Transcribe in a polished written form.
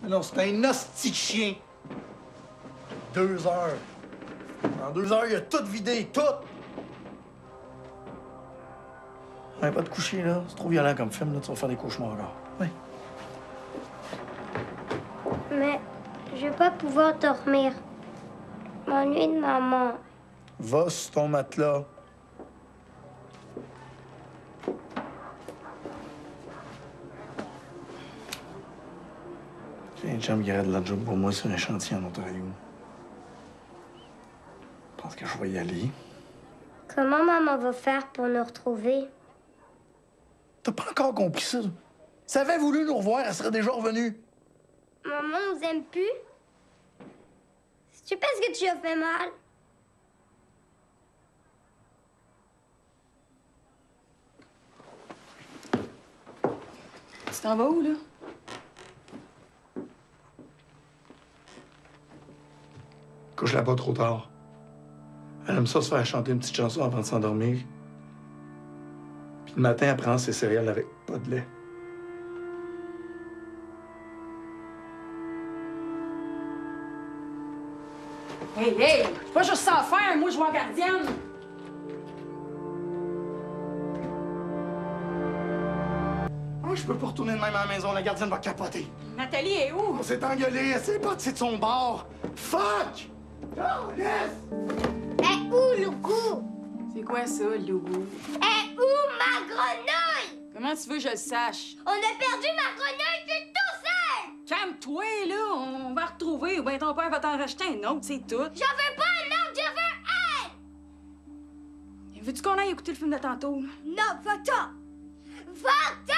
Mais non, c'est un hostie de chien. 2 heures. En 2 heures, il a tout vidé, tout! Ouais, pas de coucher, là. C'est trop violent comme film, là. Tu vas faire des cauchemars encore. Oui. Mais je vais pas pouvoir dormir. Je m'ennuie de maman. Va sur ton matelas. J'ai un chum qui arrête de la job pour moi sur un chantier en Ontario. Je pense que je vais y aller. Comment maman va faire pour nous retrouver? T'as pas encore compris ça? Si elle avait voulu nous revoir, elle serait déjà revenue. Maman nous aime plus? C'est-tu parce que tu as fait mal? Tu t'en vas où, là? Couche-la pas trop tard. Elle aime ça se faire chanter une petite chanson avant de s'endormir. Puis le matin, elle prend ses céréales avec pas de lait. Hey, hey! Pas juste ça à faire, moi, je vois gardienne! Oh, je peux pas retourner de même à la maison, la gardienne va capoter. Nathalie est où? On s'est engueulé, elle s'est partie de son bord. Fuck! Oh, laisse! Eh où, Lougou? C'est quoi ça, le logo? Eh où ma grenouille? Comment tu veux que je le sache? On a perdu ma grenouille, je suis tout seul! Calme-toi, là! On va retrouver, ou bien ton père va t'en racheter un autre, c'est tout. J'en veux pas un autre, je veux un! Veux-tu qu'on aille écouter le film de tantôt, là? Non, va-t'en! Va-t'en!